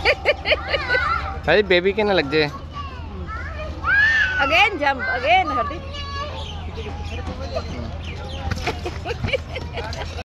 अरे बेबी के ना लग जाए। Again jump again Hardeep.